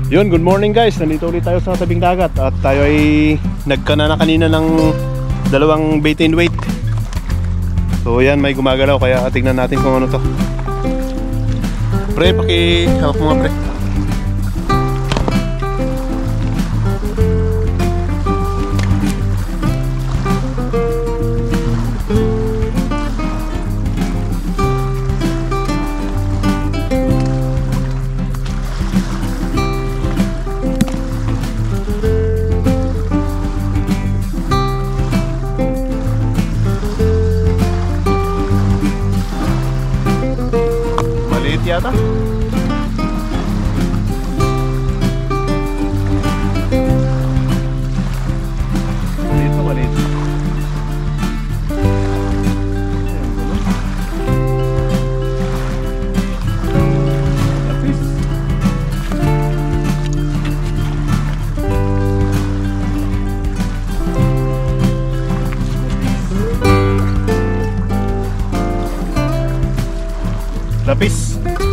Yun, good morning guys. Nandito ulit tayo sa tabing dagat. At tayo ay nagkana na kanina ng dalawang bait and weight. So yan, may gumagalaw. Kaya tignan natin kung ano to. Pre, pakihawak mo nga pre. Yata maliit. Lapis.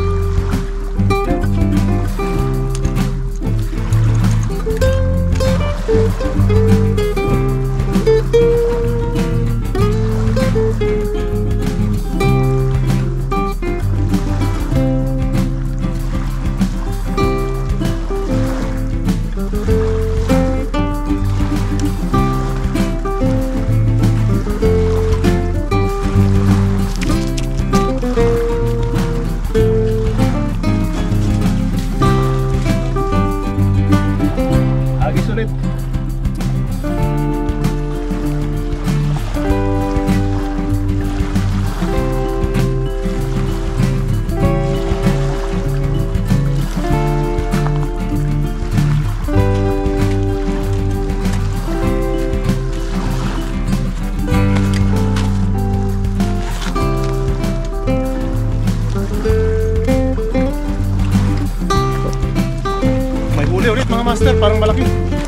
Ulit mga master, parang malaki.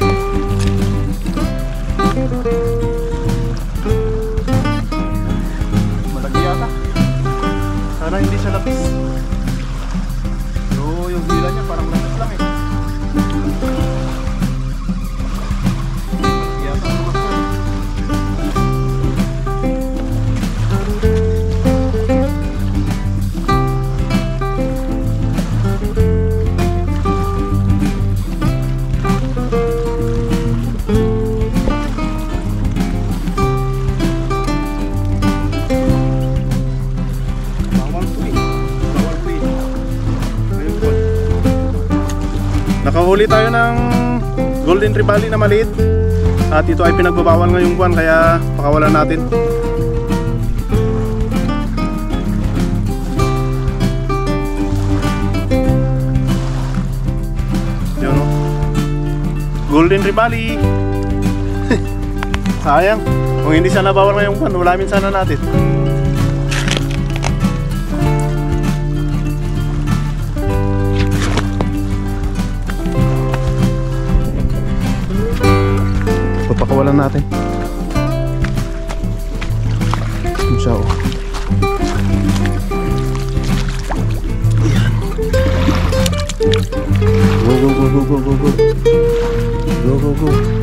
Malaki yata. Sana hindi siya lapis. So yung hila niya parang lapis lang eh. Malaki yata mga master. Nakahuli tayo ng golden trevally na maliit. At ito ay pinagbabawal ngayong buwan, kaya pakawalan natin. Yun o, golden trevally. Sayang, kung hindi sana bawal ngayong buwan, ulamin sana natin. Pakawalan natin. Siya oh. Ayan. Go go go go go go go. Go go go.